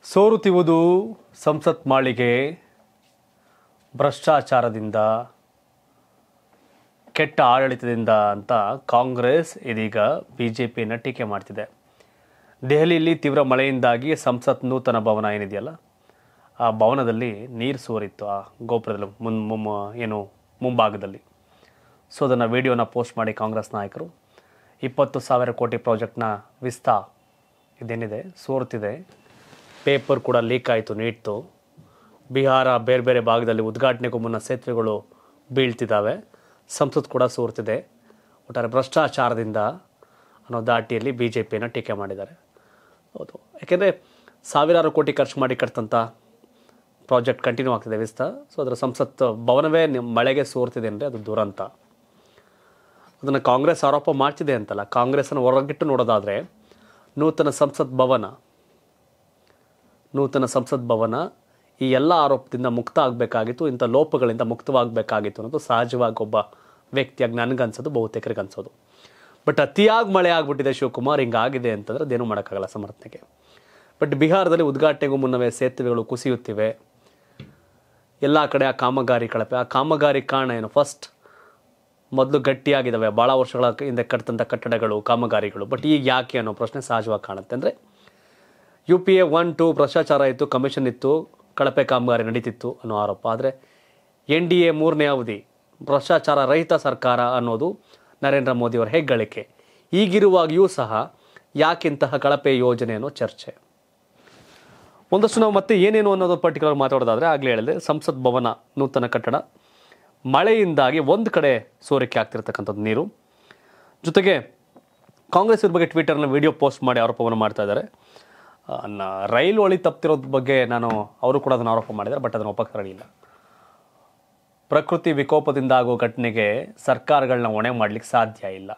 ಸೋರುತ್ತಿರುವುದು ಸಂಸತ್ ಮಾಳಿಗೆ ಭ್ರಷ್ಟಾಚಾರದಿಂದ ಕೆಟ್ಟ ಆಡಳಿತದಿಂದ ಅಂತ ಕಾಂಗ್ರೆಸ್ ಇದೀಗ ಬಿಜೆಪಿಯನ್ನು ಟೀಕೆ ಮಾಡ್ತಿದೆ. ದೆಹಲಿಯಲ್ಲಿ ತೀವ್ರ ಮಳೆಯಿಂದಾಗಿ ಸಂಸತ್ ನೂತನ ಭವನ ಏನಿದೆಯಲ್ಲ ಆ ಭವನದಲ್ಲಿ ನೀರು ಸೋರಿತ್ತು. ಆ ಗೋಪುರದಲ್ಲಿ ಮುಂಭಾಗದಲ್ಲಿ. ಸೊ ಅದನ್ನು ವಿಡಿಯೋನ ಪೋಸ್ಟ್ ಮಾಡಿ ಕಾಂಗ್ರೆಸ್ ನಾಯಕರು 20,000 ಕೋಟಿ ಪ್ರಾಜೆಕ್ಟ್ನ ವಿಸ್ತಾ ಇದೇನಿದೆ ಸೋರ್ತಿದೆ. ಪೇಪರ್ ಕೂಡ ಲೀಕ್ ಆಯಿತು. ನೀಡ್ತು ಬಿಹಾರ ಬೇರೆ ಬೇರೆ ಭಾಗದಲ್ಲಿ ಉದ್ಘಾಟನೆಗೂ ಮುನ್ನ ಸೇತುವೆಗಳು ಬೀಳ್ತಿದ್ದಾವೆ. ಸಂಸತ್ ಕೂಡ ಸೋರ್ತಿದೆ. ಒಟ್ಟಾರೆ ಭ್ರಷ್ಟಾಚಾರದಿಂದ ಅನ್ನೋ ದಾಟಿಯಲ್ಲಿ ಬಿ ಜೆ ಪಿಯನ್ನು ಟೀಕೆ ಮಾಡಿದ್ದಾರೆ. ಹೌದು, ಯಾಕೆಂದರೆ ಸಾವಿರಾರು ಕೋಟಿ ಖರ್ಚು ಮಾಡಿ ಕಟ್ತಂಥ ಪ್ರಾಜೆಕ್ಟ್ ಕಂಟಿನ್ಯೂ ಆಗ್ತಿದೆ ವಿಸ್ತಾ. ಸೊ ಅದರ ಸಂಸತ್ ಭವನವೇ ಮಳೆಗೆ ಸೋರ್ತಿದೆ ಅಂದರೆ ಅದು ದುರಂತ. ಅದನ್ನು ಕಾಂಗ್ರೆಸ್ ಆರೋಪ ಮಾಡ್ತಿದೆ ಅಂತಲ್ಲ, ಕಾಂಗ್ರೆಸ್ಸನ್ನು ಹೊರಗಿಟ್ಟು ನೋಡೋದಾದರೆ ನೂತನ ಸಂಸತ್ ಭವನ ಈ ಎಲ್ಲ ಆರೋಪದಿಂದ ಮುಕ್ತ ಆಗಬೇಕಾಗಿತ್ತು, ಇಂಥ ಲೋಪಗಳಿಂದ ಮುಕ್ತವಾಗಬೇಕಾಗಿತ್ತು ಅನ್ನೋದು ಸಹಜವಾಗಿ ಒಬ್ಬ ವ್ಯಕ್ತಿಯಾಗಿ ನನಗನ್ಸೋದು, ಬಹುತೇಕರಿಗೆ ಅನ್ಸೋದು. ಬಟ್ ಅತಿಯಾಗಿ ಮಳೆ ಆಗಿಬಿಟ್ಟಿದೆ ಶಿವಕುಮಾರ್, ಹಿಂಗಾಗಿದೆ ಅಂತಂದರೆ ಅದೇನೂ ಮಾಡೋಕ್ಕಾಗಲ್ಲ ಸಮರ್ಥನೆಗೆ. ಬಟ್ ಬಿಹಾರದಲ್ಲಿ ಉದ್ಘಾಟನೆಗೂ ಮುನ್ನವೇ ಸೇತುವೆಗಳು ಕುಸಿಯುತ್ತಿವೆ. ಎಲ್ಲ ಕಡೆ ಆ ಕಾಮಗಾರಿ ಕಳಪೆ. ಆ ಕಾಮಗಾರಿ ಕಾರಣ ಏನು? ಫಸ್ಟ್ ಮೊದಲು ಗಟ್ಟಿಯಾಗಿದ್ದಾವೆ ಭಾಳ ವರ್ಷಗಳ ಹಿಂದೆ ಕಟ್ಟಿದಂಥ ಕಟ್ಟಡಗಳು, ಕಾಮಗಾರಿಗಳು. ಬಟ್ ಈಗ ಯಾಕೆ ಅನ್ನೋ ಪ್ರಶ್ನೆ ಸಹಜವಾಗಿ ಕಾಣುತ್ತೆ. ಅಂದರೆ UPA 1-2 ಭ್ರಷ್ಟಾಚಾರ ಇತ್ತು, ಕಮಿಷನ್ ಇತ್ತು, ಕಳಪೆ ಕಾಮಗಾರಿ ನಡೀತಿತ್ತು ಅನ್ನೋ ಆರೋಪ. ಆದರೆ NDA 3ನೇ ಅವಧಿ ಭ್ರಷ್ಟಾಚಾರ ರಹಿತ ಸರ್ಕಾರ ಅನ್ನೋದು ನರೇಂದ್ರ ಮೋದಿಯವರ ಹೆಗ್ಗಳಿಕೆ. ಈಗಿರುವಾಗಿಯೂ ಸಹ ಯಾಕಿಂತಹ ಕಳಪೆ ಯೋಜನೆ ಅನ್ನೋ ಚರ್ಚೆ. ಒಂದಷ್ಟು ನಾವು ಮತ್ತೆ ಏನೇನು ಅನ್ನೋದು ಪರ್ಟಿಕ್ಯುಲರ್ ಮಾತಾಡೋದಾದರೆ ಆಗಲೇ ಹೇಳಿದೆ, ಸಂಸತ್ ಭವನ ನೂತನ ಕಟ್ಟಡ ಮಳೆಯಿಂದಾಗಿ ಒಂದು ಕಡೆ ಸೋರಿಕೆ ಆಗ್ತಿರ್ತಕ್ಕಂಥದ್ದು ನೀರು. ಜೊತೆಗೆ ಕಾಂಗ್ರೆಸ್ ಇದ್ರ ಬಗ್ಗೆ ಟ್ವಿಟರ್ನ ವಿಡಿಯೋ ಪೋಸ್ಟ್ ಮಾಡಿ ಆರೋಪವನ್ನು ಮಾಡ್ತಾ ಇದ್ದಾರೆ. ರೈಲು ಹಳಿ ತಪ್ಪಿರೋದ್ರ ಬಗ್ಗೆ ಅವರು ಕೂಡ ಅದನ್ನು ಆರೋಪ ಮಾಡಿದ್ದಾರೆ. ಬಟ್ ಅದನ್ನು ಒಪ್ಪಕ್ಕೆ ಇಲ್ಲ. ಪ್ರಕೃತಿ ವಿಕೋಪದಿಂದ ಆಗೋ ಘಟನೆಗೆ ಸರ್ಕಾರಗಳನ್ನ ಹೊಣೆ ಮಾಡಲಿಕ್ಕೆ ಸಾಧ್ಯ ಇಲ್ಲ.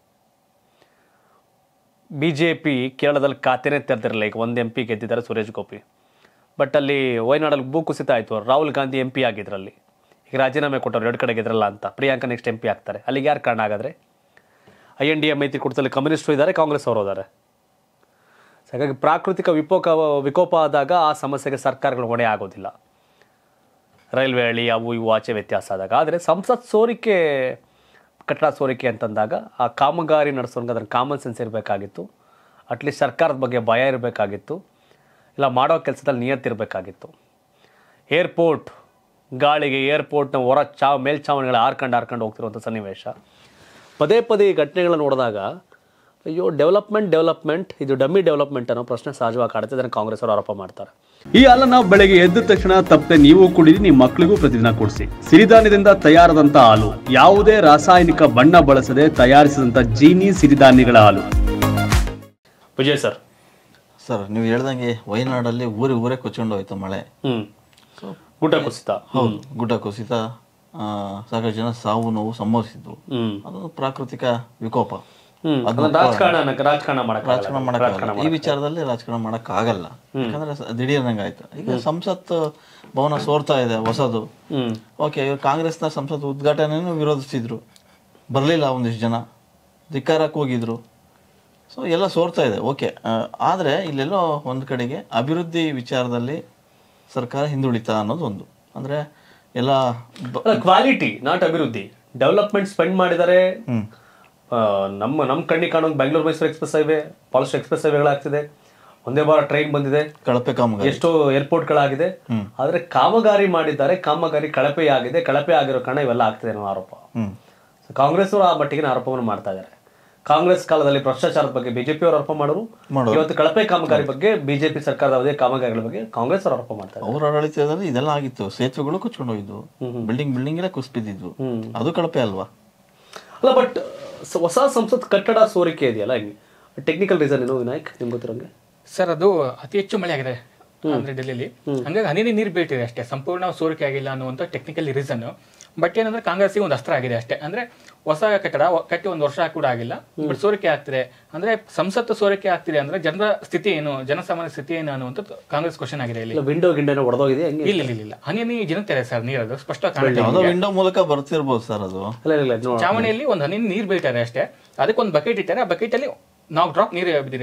BJP ಕೇರಳದಲ್ಲಿ ಖಾತೆನೇ ತೆರೆದಿರಲಿಲ್ಲ. ಈಗ ಒಂದು MP ಗೆದ್ದಿದ್ದಾರೆ, ಸುರೇಶ್ ಗೋಪಿ. ಬಟ್ ಅಲ್ಲಿ ವಯನಾಡಲ್ಲಿ ಭೂಕುಸಿತ ಆಯಿತು. ರಾಹುಲ್ ಗಾಂಧಿ MP ಆಗಿದ್ರಲ್ಲಿ. ಈಗ ರಾಜೀನಾಮೆ ಕೊಟ್ಟರು, 2 ಕಡೆ ಗೆದ್ರಲ್ಲ ಅಂತ. ಪ್ರಿಯಾಂಕಾ ನೆಕ್ಸ್ಟ್ MP ಆಗ್ತಾರೆ. ಅಲ್ಲಿಗೆ ಯಾರು ಕಾರಣ ಆಗಾದರೆ? INDA ಮೈತ್ರಿಕೂಟದಲ್ಲಿ ಕಮ್ಯುನಿಸ್ಟರು ಇದ್ದಾರೆ, ಕಾಂಗ್ರೆಸ್ ಅವರು ಇದ್ದಾರೆ. ಹಾಗಾಗಿ ಪ್ರಾಕೃತಿಕ ವಿಕೋಪ ಆದಾಗ ಆ ಸಮಸ್ಯೆಗೆ ಸರ್ಕಾರಗಳು ಹೊಣೆ ಆಗೋದಿಲ್ಲ. ರೈಲ್ವೆ ಹಳಿ ಅವು ಇವು ಆಚೆ ವ್ಯತ್ಯಾಸ ಆದಾಗ. ಆದರೆ ಸಂಸತ್ ಸೋರಿಕೆ, ಕಟ್ಟಡ ಸೋರಿಕೆ ಅಂತಂದಾಗ ಆ ಕಾಮಗಾರಿ ನಡೆಸೋಂಗೆ ಅದನ್ನು ಕಾಮನ್ ಸೆನ್ಸ್ ಇರಬೇಕಾಗಿತ್ತು. ಅಟ್ಲೀಸ್ಟ್ ಸರ್ಕಾರದ ಬಗ್ಗೆ ಭಯ ಇರಬೇಕಾಗಿತ್ತು. ಇಲ್ಲ ಮಾಡೋ ಕೆಲಸದಲ್ಲಿ ನಿಯತ್ತಿರಬೇಕಾಗಿತ್ತು. ಏರ್ಪೋರ್ಟ್ ಗಾಳಿಗೆ ಏರ್ಪೋರ್ಟ್ನ ಮೇಲ್ಛಾವಣಿಗಳ ಹಾರ್ಕೊಂಡು ಹೋಗ್ತಿರುವಂಥ ಸನ್ನಿವೇಶ. ಪದೇ ಪದೇ ಈ ಘಟನೆಗಳನ್ನ ನೋಡಿದಾಗ ಅಯ್ಯೋ ಡೆವಲಪ್ಮೆಂಟ್ ಇದು ಡಮ್ಮಿ ಡೆವಲಪ್ಮೆಂಟ್ ಅನ್ನೋ ಪ್ರಶ್ನೆ ಸಹಜವಾಗಿ ಕಾಡುತ್ತೆ. ಅದನ್ನು ಕಾಂಗ್ರೆಸ್ ಅವರು ಆರೋಪ ಮಾಡ್ತಾರೆ. ಈ ಹಾಲನ್ನ ಬೆಳಗ್ಗೆ ಎದ್ದ ತಕ್ಷಣ ತಪ್ಪದೆ ನೀವು ಕುಡಿದು ನಿಮ್ಮ ಮಕ್ಕಳಿಗೂ ಪ್ರತಿದಿನ ಕೊಡಿಸಿ. ಸಿರಿಧಾನ್ಯದಿಂದ ತಯಾರಾದಂತ ಹಾಲು, ಯಾವುದೇ ರಾಸಾಯನಿಕ ಬಣ್ಣ ಬಳಸದೆ ತಯಾರಿಸಿದಂತ ಜೀನಿ ಸಿರಿಧಾನ್ಯಗಳ ಹಾಲು. ವಿಜಯ್ ಸರ್ ನೀವು ಹೇಳ್ದಂಗೆ ವಯನಾಡಲ್ಲಿ ಊರೇ ಕೊಚ್ಕೊಂಡು ಹೋಯ್ತು ಮಳೆ. ಗುಡ್ಡ ಕುಸಿತ. ಹೌದು, ಗುಡ್ಡ ಕುಸಿತ, ಸಾಕಷ್ಟು ಜನ ಸಾವು ನೋವು ಸಂಭವಿಸಿದ್ವು. ಅದೊಂದು ಪ್ರಾಕೃತಿಕ ವಿಕೋಪ. ರಾಜಕಾರಣ ಮಾಡಕ್ಕಾಗಲ್ಲ. ಈ ವಿಚಾರದಲ್ಲಿ ರಾಜಕಾರಣ ಮಾಡಕ್ ಆಗಲ್ಲ. ಯಾಕಂದ್ರೆ ದಿಢೀರ್ನಂಗೆ ಆಯ್ತು. ಈಗ ಸಂಸತ್ ಭವನ ಸೋರ್ತಾ ಇದೆ ಹೊಸದು. ಓಕೆ, ಕಾಂಗ್ರೆಸ್ನ ಸಂಸತ್ ಉದ್ಘಾಟನೆಯನ್ನು ವಿರೋಧಿಸಿದ್ರು, ಬರಲಿಲ್ಲ ಒಂದಿಷ್ಟು ಜನ, ಧಿಕ್ಕಾರಕ್ಕೆ ಹೋಗಿದ್ರು. ಸೊ ಎಲ್ಲ ಸೋರ್ತಾ ಇದೆ. ಓಕೆ, ಆದರೆ ಇಲ್ಲೆಲ್ಲೋ ಒಂದು ಕಡೆಗೆ ಅಭಿವೃದ್ಧಿ ವಿಚಾರದಲ್ಲಿ ಸರ್ಕಾರ ಹಿಂದುಳಿತಾ ಅನ್ನೋದು ಒಂದು. ಅಂದ್ರೆ ಎಲ್ಲ ಕ್ವಾಲಿಟಿ ನಾಟ್ ಅಭಿವೃದ್ಧಿ. ಡೆವಲಪ್ಮೆಂಟ್ ಸ್ಪೆಂಡ್ ಮಾಡಿದ್ದಾರೆ. ನಮ್ಮ ಕಣ್ಣಿಗೆ ಕಾಣೋಂಗೆ ಬೆಂಗಳೂರು ಮೈಸೂರು ಎಕ್ಸ್ಪ್ರೆಸ್ ಹೈವೇ, ಪಾಲಿಸ್ಟ್ ಎಕ್ಸ್ಪ್ರೆಸ್ ಹೈವೇಗಳಾಗ್ತಿದೆ. ಒಂದೇ ಬಾರ ಟ್ರೈನ್ ಬಂದಿದೆ, ಕಳಪೆ ಕಾಮಗಾರಿ, ಎಷ್ಟೋ ಏರ್ಪೋರ್ಟ್ಗಳಾಗಿದೆ. ಆದ್ರೆ ಕಾಮಗಾರಿ ಮಾಡಿದ್ದಾರೆ, ಕಾಮಗಾರಿ ಕಳಪೆ ಆಗಿದೆ. ಕಳಪೆ ಆಗಿರೋ ಕಾರಣ ಇವೆಲ್ಲ ಆಗ್ತಿದೆ ಅನ್ನೋ ಆರೋಪ. ಕಾಂಗ್ರೆಸ್ ಅವರು ಆ ಮಟ್ಟಿಗೆ ಆರೋಪವನ್ನು ಮಾಡ್ತಾ ಇದ್ದಾರೆ. ಕಾಂಗ್ರೆಸ್ ಕಾಲದಲ್ಲಿ ಭ್ರಷ್ಟಾಚಾರದ ಬಗ್ಗೆ BJP ಅವರು ಆರೋಪ ಮಾಡೋರು. ಇವತ್ತು ಕಳಪೆ ಕಾಮಗಾರಿ ಬಗ್ಗೆ BJP ಸರ್ಕಾರದ ಅವಧಿಯ ಕಾಮಗಾರಿಗಳ ಬಗ್ಗೆ ಕಾಂಗ್ರೆಸ್ ಅವರು ಆರೋಪ ಮಾಡ್ತಾರೆ. ಅವರ ಆಡಳಿತದಲ್ಲಿ ಇದೆಲ್ಲ ಆಗಿತ್ತು. ಸೇತುವೆಗಳು ಕುಚ್ಕೊಂಡು ಹೋಗಿದ್ವು, ಬಿಲ್ಡಿಂಗ್ ಎಲ್ಲ ಕುಸಿಬಿದ್ದಿದ್ವು. ಅದು ಕಳಪೆ ಅಲ್ವಾ? ಅಲ್ಲ, ಬಟ್ ಹೊಸ ಸಂಸತ್ ಕಟ್ಟಡ ಸೋರಿಕೆ ಇದೆಯಲ್ಲ, ಹಿಂಗೆ ಟೆಕ್ನಿಕಲ್ ರೀಸನ್ ಏನು ವಿನಾಯಕ್ ನಿಮ್ಗೆ ಗೊತ್ತಿರೋಂಗೆ? ಸರ್, ಅದು ಅತಿ ಹೆಚ್ಚು ಮಳೆ ಆಗಿದೆ ಅಂದ್ರೆ ಡೆಲ್ಲಿಲಿ. ಹಂಗಾಗಿ ಹನಿ ನೀರು ಬೀಳ್ತಿದೆ ಅಷ್ಟೇ, ಸಂಪೂರ್ಣ ಸೋರಿಕೆ ಆಗಿಲ್ಲ ಅನ್ನುವಂಥ ಟೆಕ್ನಿಕಲ್ ರೀಸನ್. ಬಟ್ ಏನಂದ್ರೆ ಕಾಂಗ್ರೆಸ್ಗೆ ಒಂದು ಅಸ್ತ್ರ ಆಗಿದೆ ಅಷ್ಟೇ. ಅಂದ್ರೆ ಹೊಸ ಕಟ್ಟಡ ಕಟ್ಟಿ 1 ವರ್ಷ ಕೂಡ ಆಗಿಲ್ಲ, ಬಟ್ ಸೋರಿಕೆ ಆಗ್ತಿದೆ. ಅಂದ್ರೆ ಸಂಸತ್ತು ಸೋರಿಕೆ ಆಗ್ತಿದೆ ಅಂದ್ರೆ ಜನರ ಸ್ಥಿತಿ ಏನು, ಜನಸಾಮಾನ್ಯ ಸ್ಥಿತಿ ಏನು ಅನ್ನುವಂಥ ಕಾಂಗ್ರೆಸ್ ಕ್ವಶನ್ ಆಗಿದೆ. ಇಲ್ಲಿ ವಿಂಡೋ ಹೊಡೆದೋಗಿದೆ. ಇಲ್ಲ, ಹನಿ ಜಿನುಗ್ತಾರೆ ಸರ್, ನೀರದು ಸ್ಪಷ್ಟ ವಿಂಡೋ ಮೂಲಕ ಬರ್ತಿರ್ಬೋದು ಸರ್. ಅದು ಚಾವಣಿಯಲ್ಲಿ ಒಂದು ಹನಿ ನೀರು ಬೀಳ್ತಾರೆ ಅಷ್ಟೇ. ಅದಕ್ಕೊಂದು ಬಕೆಟ್ ಇಟ್ಟಾರೆ, ಆ ಬಕೆಟ್ ಅಲ್ಲಿ ನಾವು ಡ್ರಾಪ್ ನೀರು ಬಿದ್ದಿದೆ ಅಷ್ಟೇ.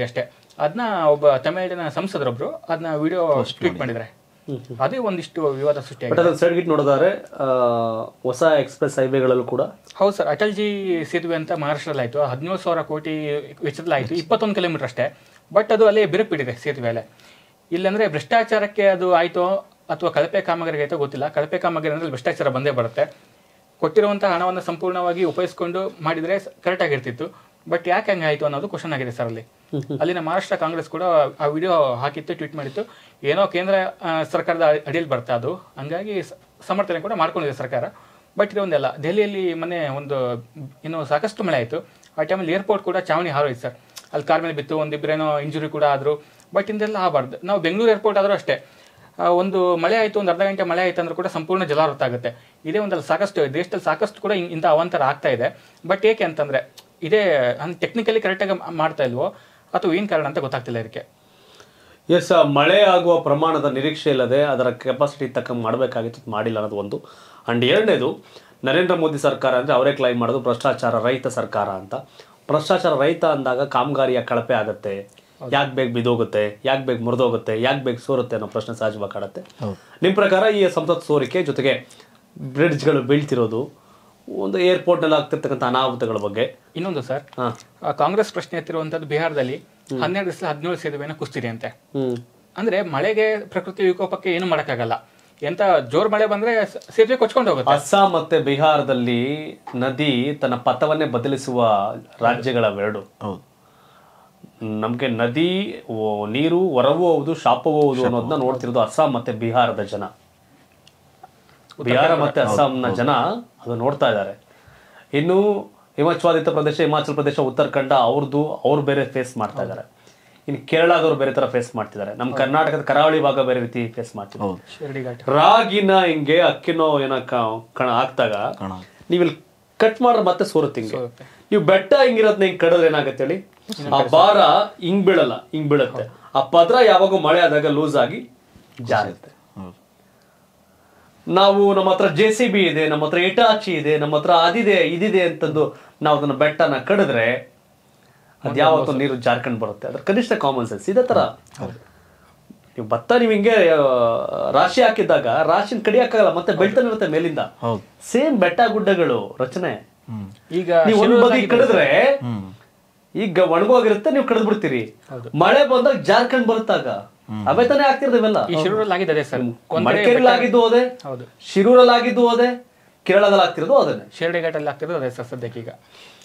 ಅದನ್ನ ಒಬ್ಬ ತಮಿಳಿನ ಸಂಸದರೊಬ್ರು ಅದನ್ನ ವಿಡಿಯೋ ಟ್ವೀಟ್ ಮಾಡಿದ್ದಾರೆ. ಅದೇ ಒಂದಿಷ್ಟು ವಿವಾದ ಬಟ್ ಸೃಷ್ಟಿಯಾಗಿದೆ. ಅದನ್ನ ಸೈಡ್ ಗಿಟ್ ನೋಡಿದ್ರೆ ಹೊಸ ಎಕ್ಸ್ಪ್ರೆಸ್ ಹೈವೇಗಳಲ್ಲೂ ಕೂಡ ಹೌದು ಸರ್, ಅಟಲ್ಜಿ ಸೇತುವೆ ಅಂತ ಮಹಾರಾಷ್ಟ್ರದಲ್ಲಿ ಆಯಿತು, 17,000 ಕೋಟಿ ವೆಚ್ಚದಲ್ಲಿ ಆಯಿತು, 21 ಕಿಲೋಮೀಟರ್ ಅಷ್ಟೇ. ಬಟ್ ಅದು ಅಲ್ಲೇ ಬಿರುಕು ಸೇತುವೆ ಅಲ್ಲೇ. ಇಲ್ಲಂದ್ರೆ ಭ್ರಷ್ಟಾಚಾರಕ್ಕೆ ಅದು ಆಯಿತೋ ಅಥವಾ ಕಳಪೆ ಕಾಮಗಾರಿಗೆ ಆಯಿತೋ ಗೊತ್ತಿಲ್ಲ. ಕಳಪೆ ಕಾಮಗಾರಿ ಅಂದ್ರೆ ಭ್ರಷ್ಟಾಚಾರ ಬಂದೇ ಬರುತ್ತೆ. ಕೊಟ್ಟಿರುವಂಥ ಹಣವನ್ನು ಸಂಪೂರ್ಣವಾಗಿ ಉಪಯೋಗಿಸ್ಕೊಂಡು ಮಾಡಿದರೆ ಕರೆಕ್ಟಾಗಿರ್ತಿತ್ತು. ಬಟ್ ಯಾಕೆ ಹಂಗೆ ಆಯಿತು ಅನ್ನೋದು ಕ್ವಶನ್ ಆಗಿದೆ ಸರ್. ಅಲ್ಲಿನ ಮಹಾರಾಷ್ಟ್ರ ಕಾಂಗ್ರೆಸ್ ಕೂಡ ಆ ವಿಡಿಯೋ ಹಾಕಿತ್ತು, ಟ್ವೀಟ್ ಮಾಡಿತ್ತು. ಏನೋ ಕೇಂದ್ರ ಸರ್ಕಾರದ ಅಡಿಯಲ್ಲಿ ಬರ್ತಾ ಅದು, ಹಂಗಾಗಿ ಸಮರ್ಥನೆ ಕೂಡ ಮಾಡ್ಕೊಂಡಿದೆ ಸರ್ಕಾರ. ಬಟ್ ಇದೊಂದೆಲ್ಲ ದೆಹಲಿಯಲ್ಲಿ ಮೊನ್ನೆ ಇನ್ನು ಸಾಕಷ್ಟು ಮಳೆ ಆಯಿತು. ಆ ಟೈಮಲ್ಲಿ ಏರ್ಪೋರ್ಟ್ ಕೂಡ ಚಾವಣಿ ಹಾರೋಯ್ತು ಸರ್. ಅಲ್ಲಿ ಕಾರ್ ಮೇಲೆ ಬಿತ್ತು, ಒಂದಿಬ್ಬರೇನೋ ಇಂಜುರಿ ಕೂಡ ಆದರು. ಬಟ್ ಇಂದೆಲ್ಲ ಆಗಬಾರ್ದು. ನಾವು ಬೆಂಗಳೂರು ಏರ್ಪೋರ್ಟ್ ಆದರೂ ಅಷ್ಟೇ, ಒಂದು ಮಳೆ ಆಯಿತು, ಒಂದು ಅರ್ಧ ಗಂಟೆ ಮಳೆ ಆಯಿತು ಅಂದ್ರೆ ಕೂಡ ಸಂಪೂರ್ಣ ಜಲಾವೃತ ಆಗುತ್ತೆ. ಇದೇ ಒಂದಲ್ಲ ಸಾಕಷ್ಟು ದೇಶದಲ್ಲಿ ಸಾಕಷ್ಟು ಕೂಡ ಇಂಥ ಅವಾಂತರ ಆಗ್ತಾ ಇದೆ. ಬಟ್ ಏಕೆ ಅಂತಂದರೆ ಇದೇ ಟೆಕ್ನಿಕಲಿ ಕರೆಕ್ಟಾಗಿ ಮಾಡ್ತಾ ಇಲ್ವೋ ಅಥವಾ ಏನು ಕಾರಣ ಅಂತ ಗೊತ್ತಾಗ್ತಿಲ್ಲ ಇದಕ್ಕೆ. ಎಸ್, ಮಳೆ ಆಗುವ ಪ್ರಮಾಣದ ನಿರೀಕ್ಷೆ ಇಲ್ಲದೆ ಅದರ ಕೆಪಾಸಿಟಿ ತಕ್ಕಂಗೆ ಮಾಡಬೇಕಾಗಿತ್ತು, ಮಾಡಿಲ್ಲ ಅನ್ನೋದು ಒಂದು. ಆ್ಯಂಡ್ ಎರಡನೇದು, ನರೇಂದ್ರ ಮೋದಿ ಸರ್ಕಾರ ಅಂದರೆ ಅವರೇ ಕ್ಲೈಮ್ ಮಾಡೋದು ಭ್ರಷ್ಟಾಚಾರ ರಹಿತ ಸರ್ಕಾರ ಅಂತ. ಭ್ರಷ್ಟಾಚಾರ ರಹಿತ ಅಂದಾಗ ಕಾಮಗಾರಿಯ ಕಳಪೆ ಆಗುತ್ತೆ, ಯಾಕೆ ಬೇಗ ಬಿದ್ದೋಗುತ್ತೆ, ಯಾಕೆ ಬೇಗ ಮುರಿದೋಗುತ್ತೆ, ಯಾಕೆ ಬೇಗ ಸೋರುತ್ತೆ ಅನ್ನೋ ಪ್ರಶ್ನೆ ಸಹಜವಾಗಿ ಕಾಡುತ್ತೆ. ನಿಮ್ಮ ಪ್ರಕಾರ ಈ ಸಂಸತ್ ಸೋರಿಕೆ ಜೊತೆಗೆ ಬ್ರಿಡ್ಜ್ಗಳು ಬೀಳ್ತಿರೋದು, ಒಂದು ಏರ್ಪೋರ್ಟ್ನಲ್ಲಿ ಆಗ್ತಿರ್ತಕ್ಕಂಥ ಅನಾಹುತಗಳ ಬಗ್ಗೆ ಇನ್ನೊಂದು ಸರ್, ಕಾಂಗ್ರೆಸ್ ಪ್ರಶ್ನೆ ಎತ್ತಿರುವಂಥದ್ದು ಬಿಹಾರದಲ್ಲಿ 12 ದಿವಸ 17 ಸೇತುವೆನ ಕುಸ್ತಿದೆ ಅಂತೆ. ಅಂದ್ರೆ ಮಳೆಗೆ ಪ್ರಕೃತಿ ವಿಕೋಪಕ್ಕೆ ಏನು ಮಾಡೋಕ್ಕಾಗಲ್ಲ. ಎಂತ ಜೋರ್ ಮಳೆ ಬಂದ್ರೆ ಸೇತುವೆ ಕೊಚ್ಕೊಂಡು ಹೋಗುತ್ತೆ. ಅಸ್ಸಾಂ ಮತ್ತೆ ಬಿಹಾರದಲ್ಲಿ ನದಿ ತನ್ನ ಪಥವನ್ನೇ ಬದಲಿಸುವ ರಾಜ್ಯಗಳವೆರಡು. ನಮ್ಗೆ ನದಿ ನೀರು ಹೊರವೂ ಹೌದು, ಶಾಪವೂ ಹೌದು ಅನ್ನೋದನ್ನ ನೋಡ್ತಿರೋದು ಅಸ್ಸಾಂ ಮತ್ತೆ ಬಿಹಾರದ ಜನ. ಬಿಹಾರ ಮತ್ತೆ ಅಸ್ಸಾಂನ ಜನ ಅದು ನೋಡ್ತಾ ಇದ್ದಾರೆ. ಇನ್ನು ಹಿಮಾಚ್ಛಾದಿತ ಪ್ರದೇಶ, ಹಿಮಾಚಲ ಪ್ರದೇಶ, ಉತ್ತರಾಖಂಡ ಅವ್ರು ಬೇರೆ ಫೇಸ್ ಮಾಡ್ತಾ ಇದ್ದಾರೆ. ಇನ್ನು ಕೇರಳದವ್ರು ಬೇರೆ ತರ ಫೇಸ್ ಮಾಡ್ತಿದ್ದಾರೆ. ನಮ್ಮ ಕರ್ನಾಟಕದ ಕರಾವಳಿ ಭಾಗ ಬೇರೆ ರೀತಿ ಫೇಸ್ ಮಾಡ್ತಿದ್ದಾರೆ. ರಾಗಿನ ಹಿಂಗೆ ಅಕ್ಕಿನೋ ಏನೋ ಹಾಕ್ದಾಗ ನೀವಿಲ್ಲಿ ಕಟ್ ಮಾಡ್ರೆ ಮತ್ತೆ ಸೋರುತ್ತೆ. ಹಿಂಗೆ ನೀವು ಬೆಟ್ಟ ಹಿಂಗಿರೋದ್ನ ಹಿಂಗ್ ಕಡಿದ್ರೆ ಏನಾಗತ್ತೆ ಹೇಳಿ, ಆ ಭಾರ ಹಿಂಗ್ ಬೀಳಲ್ಲ, ಹಿಂಗ್ ಬೀಳುತ್ತೆ. ಆ ಪದ್ರ ಯಾವಾಗ ಮಳೆ ಆದಾಗ ಲೂಸ್ ಆಗಿ ಜಾರುತ್ತೆ. ನಾವು ನಮ್ಮ ಹತ್ರ JCB ಇದೆ, ನಮ್ಮ ಹತ್ರ ಇಟಾಚಿ ಇದೆ, ನಮ್ಮ ಹತ್ರ ಅದಿದೆ ಇದಿದೆ ಅಂತಂದು ನಾವು ಅದನ್ನ ಬೆಟ್ಟನ ಕಡಿದ್ರೆ ಅದ್ ಯಾವತ್ತೂ ನೀರು ಜಾರ್ಕೊಂಡ್ ಬರುತ್ತೆ. ಅದ್ರ ಕನಿಷ್ಠ ಕಾಮನ್ ಸೆನ್ಸ್ ಇದೇ ತರ. ನೀವು ಭತ್ತ ನೀವು ಹಿಂಗೆ ರಾಶಿ ಹಾಕಿದಾಗ ರಾಶಿನ ಕಡಿಯಕ್ಕಾಗಲ್ಲ, ಮತ್ತೆ ಬೆಳ್ತಾನೆ ಇರುತ್ತೆ ಮೇಲಿಂದ. ಸೇಮ್ ಬೆಟ್ಟ ಗುಡ್ಡಗಳು ರಚನೆ. ಈಗ ನೀವು ಒಂದ್ ಬದಿ ಕಡಿದ್ರೆ ಈಗ ಒಣಗೋಗಿರುತ್ತೆ, ನೀವು ಕಡಿದ್ ಬಿಡ್ತೀರಿ. ಮಳೆ ಬಂದಾಗ ಜಾರ್ಕೊಂಡ್ ಬರುತ್ತಾಗ ಅವೇ ತಾನೇ ಆಗ್ತಿರ್ದೇವೆಲ್ಲ. ಮಡಿಕೇರಿಯಲ್ಲಿ ಆಗಿದ್ದು ಹೋದೆ, ಶಿರೂರಲ್ಲಿ ಆಗಿದ್ದು ಹೋದೆ, ಕೇರಳದಲ್ಲಿ ಆಗ್ತಿರೋದು ಅದನ್ನೇ, ಶಿರಡಿ ಘಾಟಲ್ಲಿ ಆಗ್ತಿರೋದು ಅದೇ ಸದ್ಯಕ್ಕೆ. ಈಗ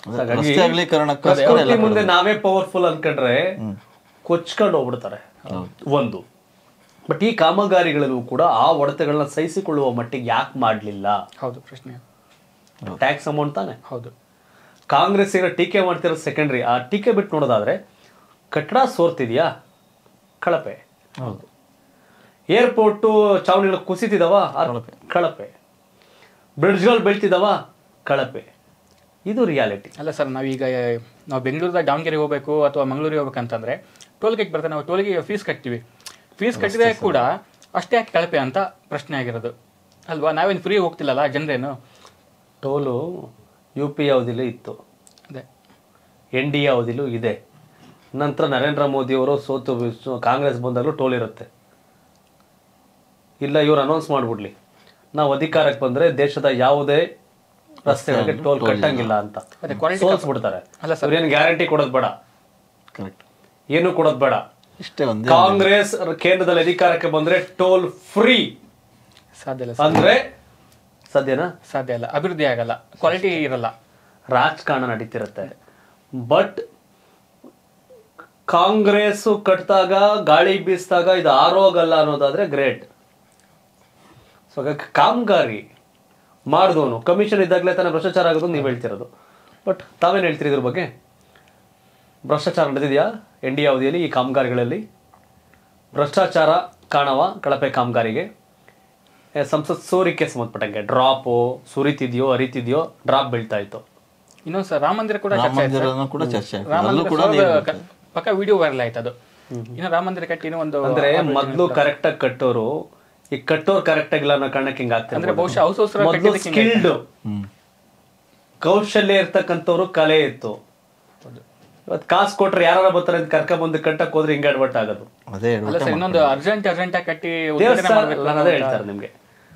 ಮುಂದೆ ನಾವೇ ಪವರ್ಫುಲ್ ಅನ್ಕೊಂಡ್ರೆ ಕೊಚ್ಕೊಂಡು ಹೋಗ್ಬಿಡ್ತಾರೆ ಒಂದು. ಬಟ್ ಈ ಕಾಮಗಾರಿಗಳಲ್ಲೂ ಕೂಡ ಆ ಹೊಡೆತಗಳನ್ನ ಸಹಿಸಿಕೊಳ್ಳುವ ಮಟ್ಟಿಗೆ ಯಾಕೆ ಮಾಡ್ಲಿಲ್ಲ? ಹೌದು ಪ್ರಶ್ನೆ. ಟ್ಯಾಕ್ಸ್ ಅಮೌಂಟ್ ತಾನೆ. ಹೌದು. ಕಾಂಗ್ರೆಸ್ ಏನೋ ಟೀಕೆ ಮಾಡ್ತಿರೋದು ಸೆಕೆಂಡ್ರಿ. ಆ ಟೀಕೆ ಬಿಟ್ಟು ನೋಡೋದಾದ್ರೆ ಕಟ್ಟಡ ಸೋರ್ತಿದ್ಯಾ, ಕಳಪೆ. ಹೌದು. ಏರ್ಪೋರ್ಟು ಚಾವಣಿಗಳು ಕುಸಿತಿದವ, ಕಳಪೆ. ಬ್ರಿಡ್ಜ್ಗಳು ಬೀಳ್ತಿದವ, ಕಳಪೆ. ಇದು ರಿಯಾಲಿಟಿ ಅಲ್ಲ ಸರ್. ನಾವು ಬೆಂಗಳೂರಿಂದ ದಾವಣಗೆರೆ ಹೋಗ್ಬೇಕು ಅಥವಾ ಮಂಗಳೂರಿಗೆ ಹೋಗ್ಬೇಕಂತಂದ್ರೆ ಟೋಲ್ ಗೇಟ್ ಬರ್ತದೆ, ನಾವು ಟೋಲ್ಗೆ ಫೀಸ್ ಕಟ್ತೀವಿ. ಫೀಸ್ ಕಟ್ಟಿದ್ರೆ ಕೂಡ ಅಷ್ಟೇ ಯಾಕೆ ಕಳಪೆ ಅಂತ ಪ್ರಶ್ನೆ ಆಗಿರೋದು ಅಲ್ವಾ? ನಾವೇನು ಫ್ರೀ ಹೋಗ್ತಿಲ್ಲಲ್ಲ ಜನರೇನು. ಟೋಲು UP ಅವಧಿಲೂ ಇತ್ತು, ಅದೇ NDA ಅವಧಿಲೂ ಇದೆ. ನಂತರ ನರೇಂದ್ರ ಮೋದಿ ಅವರು ಸೋತು ಕಾಂಗ್ರೆಸ್ ಬಂದಾಗಲೂ ಟೋಲ್ ಇರುತ್ತೆ. ಇಲ್ಲ ಇವ್ರು ಅನೌನ್ಸ್ ಮಾಡ್ಬಿಡ್ಲಿ, ನಾವು ಅಧಿಕಾರಕ್ಕೆ ಬಂದ್ರೆ ದೇಶದ ಯಾವುದೇ ರಸ್ತೆಗಳಿಗೆ ಟೋಲ್ ಕಟ್ಟಂಗಿಲ್ಲ ಅಂತ ಸೋಲ್ಸ್ಬಿಡ್ತಾರೆ. ಏನು ಗ್ಯಾರಂಟಿ ಕೊಡೋದು ಬೇಡ, ಏನು ಕೊಡೋದು ಬೇಡ. ಕಾಂಗ್ರೆಸ್ ಕೇಂದ್ರದಲ್ಲಿ ಅಧಿಕಾರಕ್ಕೆ ಬಂದ್ರೆ ಟೋಲ್ ಫ್ರೀ ಸಾಧ್ಯ ಇಲ್ಲ ಅಂದ್ರೆ ಸಾಧ್ಯನಾ? ಸಾಧ್ಯ ಇಲ್ಲ. ಅಭಿವೃದ್ಧಿ ಆಗಲ್ಲ, ಕ್ವಾಲಿಟಿ ಇರಲ್ಲ, ರಾಜಕಾರಣ ನಡೀತಿರುತ್ತೆ. ಬಟ್ ಕಾಂಗ್ರೆಸ್ ಕಟ್ಟಿದಾಗ ಗಾಳಿ ಬೀಸಿದಾಗ ಇದು ಆರೋಗಲ್ಲ ಅನ್ನೋದಾದ್ರೆ ಗ್ರೇಟ್. ಸೊ ಕಾಮಗಾರಿ ಮಾಡಿದವನು ಕಮಿಷನ್ ಇದ್ದಾಗಲೇ ತಾನೇ ಭ್ರಷ್ಟಾಚಾರ ಆಗೋದು ನೀವು ಹೇಳ್ತಿರೋದು. ಬಟ್ ತಾವೇನು ಹೇಳ್ತೀರಿ ಇದ್ರ ಬಗ್ಗೆ? ಭ್ರಷ್ಟಾಚಾರ ನಡೆದಿದೆಯಾ NDA ಅವಧಿಯಲ್ಲಿ? ಈ ಕಾಮಗಾರಿಗಳಲ್ಲಿ ಭ್ರಷ್ಟಾಚಾರ ಕಾಣವ ಕಳಪೆ ಕಾಮಗಾರಿಗೆ ಸಂಸತ್ ಸೋರಿಕೆ ಸಂಬಂಧಪಟ್ಟಂಗೆ ಡ್ರಾಪು ಸುರಿತಿದ್ಯೋ ಅರಿತಿದ್ಯೋ, ಡ್ರಾಪ್ ಬೀಳ್ತಾ ಇತ್ತು. ಇನ್ನೊಂದು ಸರ್, ರಾಮ ಮಂದಿರ ಕೂಡ ಚರ್ಚೆ. ಪಕ್ಕ ವಿಡಿಯೋ ವೈರಲ್ ಆಯ್ತು ಅದು. ಇನ್ನು ರಾಮ ಮಂದಿರ ಕಟ್ಟಿ ಒಂದು ಅಂದ್ರೆ ಮೊದ್ಲು ಕರೆಕ್ಟ್ ಆಗಿ ಕಟ್ಟೋರು ಈಗ ಕಟ್ಟೋರು ಕರೆಕ್ಟ್ ಆಗಿಲ್ಲ ಅನ್ನೋ ಕಾರಣಕ್ಕೆ ಹಿಂಗ ಆಗ್ತದೆ. ಅಂದ್ರೆ ಬಹುಶಃ ಸ್ಕಿಲ್ಡ್ ಕೌಶಲ್ಯ ಇರ್ತಕ್ಕಂಥವ್ರು ಕಲೆ ಇತ್ತು. ಇವತ್ತು ಕಾಸು ಕೊಟ್ರೆ ಯಾರು ಬರ್ತಾರೆ ಅಂತ ಕರ್ಕೊಂಡ್ಬಂದು ಕಟ್ಟಕ್ಕೆ ಹೋದ್ರೆ ಹಿಂಗೆ ಅಡ್ವರ್ಟ್ ಆಗೋದು. ಅದೇ ಅಲ್ಲ ಸರ್, ಇನ್ನೊಂದು ಅರ್ಜೆಂಟ್ ಆಗಿ ಕಟ್ಟಿ ಉದ್ಘಾಟನೆ ದೇವಸ್ಥಾನ ಮಾಡ್ಬೇಕು ನಾನು ಅದೇ ಹೇಳ್ತಾರೆ ನಿಮಗೆ,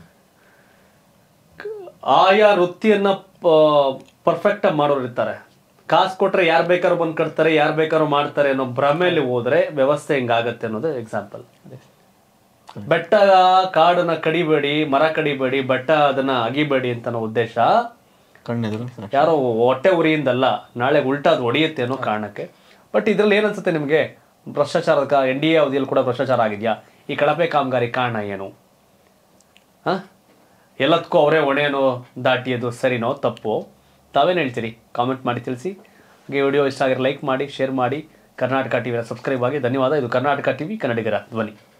ಆಯಾ ವೃತ್ತಿಯನ್ನ ಪರ್ಫೆಕ್ಟ್ ಆಗಿ ಮಾಡೋರು ಇರ್ತಾರೆ. ಕಾಸು ಕೊಟ್ರೆ ಯಾರು ಬೇಕಾದ್ರೂ ಬಂದು ಕಟ್ತಾರೆ, ಯಾರು ಬೇಕಾದ್ರೂ ಮಾಡ್ತಾರೆ ಅನ್ನೋ ಭ್ರಮೆಯಲ್ಲಿ ಹೋದ್ರೆ ವ್ಯವಸ್ಥೆ ಹಿಂಗಾಗತ್ತೆ ಅನ್ನೋದು ಎಕ್ಸಾಂಪಲ್. ಬೆಟ್ಟ ಕಾಡನ್ನ ಕಡಿಬೇಡಿ, ಮರ ಕಡಿಬೇಡಿ, ಬೆಟ್ಟ ಅದನ್ನ ಅಗಿಬೇಡಿ ಅಂತ ಅನ್ನೋ ಉದ್ದೇಶ ಕಣ್ಣೆದುರು ಯಾರೋ ಹೊಟ್ಟೆ ಉರಿಯಿಂದಲ್ಲ, ನಾಳೆ ಉಲ್ಟಾ ಅದು ಹೊಡೆಯುತ್ತೆ ಅನ್ನೋ ಕಾರಣಕ್ಕೆ. ಬಟ್ ಇದ್ರಲ್ಲಿ ಏನನ್ಸುತ್ತೆ ನಿಮಗೆ, ಭ್ರಷ್ಟಾಚಾರದ NDA ಅವಧಿಯಲ್ಲಿ ಕೂಡ ಭ್ರಷ್ಟಾಚಾರ ಆಗಿದೆಯಾ? ಈ ಕಳಪೆ ಕಾಮಗಾರಿ ಕಾರಣ ಏನು? ಎಲ್ಲದಕ್ಕೂ ಅವರೇ ಹೊಣೆನೋ ದಾಟಿಯೋದು ಸರಿನೋ ತಪ್ಪು? ತಾವೇನು ಹೇಳ್ತೀರಿ? ಕಾಮೆಂಟ್ ಮಾಡಿ ತಿಳಿಸಿ. ಹಾಗೆ ವಿಡಿಯೋ ಇಷ್ಟ ಆಗಿರೋ ಲೈಕ್ ಮಾಡಿ, ಶೇರ್ ಮಾಡಿ, ಕರ್ನಾಟಕ ಟಿವಿನ ಸಬ್ಸ್ಕ್ರೈಬ್ ಆಗಿ. ಧನ್ಯವಾದ. ಇದು ಕರ್ನಾಟಕ ಟಿವಿ, ಕನ್ನಡಿಗರ ಧ್ವನಿ.